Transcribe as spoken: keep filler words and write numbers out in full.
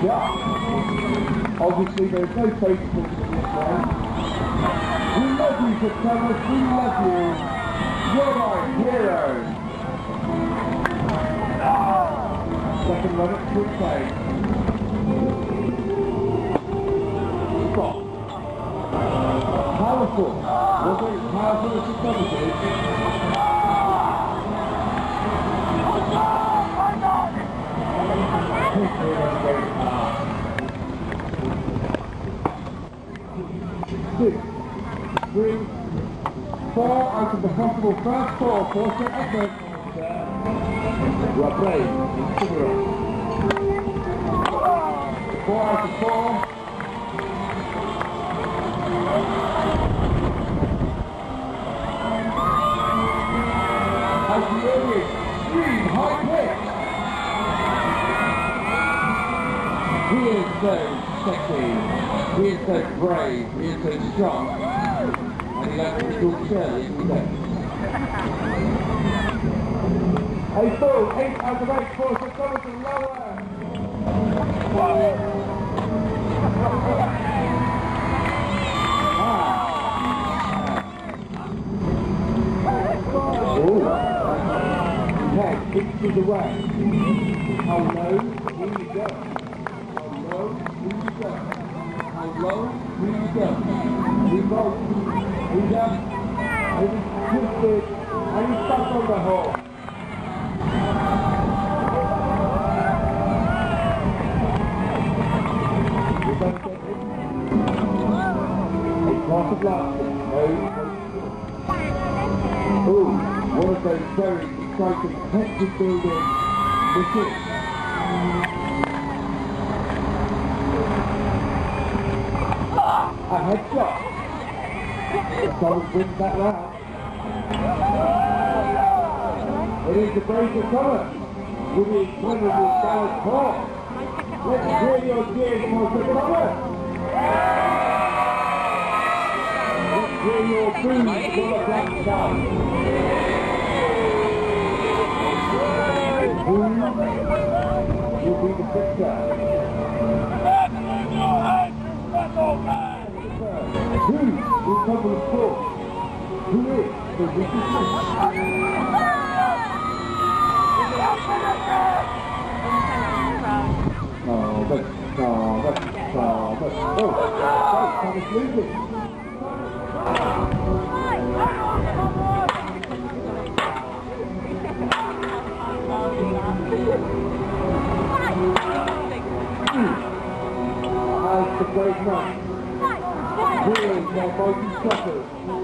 Yeah. Obviously, there's no faithfulness in this game. We love you, September. We love you. You're our hero. Second run at quick play. Stop. Powerful. Was it as powerful as September did? Six, three, four out of the possible first four, four set effort. You are brave, considerate. Four out of four. As the early extreme high pitch. He is so sexy. He is so brave, he is so strong, and he likes to be called Shirley every day. Eight ball, eight out of eight, four, so come to lower. Oh, head inches away. How low, here you go. How low, here you go. How low, here you go. We both, we down, and we twisted, and we stuck on the hole. We don't get it. A glass of laughter, no. Ooh, one of those very exciting hectic building machines. A headshot. Someone wins that round. It is the break of cover with the incredible Dallas Hall. Let's hear your cheers for the cover. Let's hear your boos for the black side. Who will be the victor? Who will cover the floor? Who is the weakest link? Oh, but, oh, but, oh, but, oh, right, Thomas losing. As the great night. Healing their mighty suckers.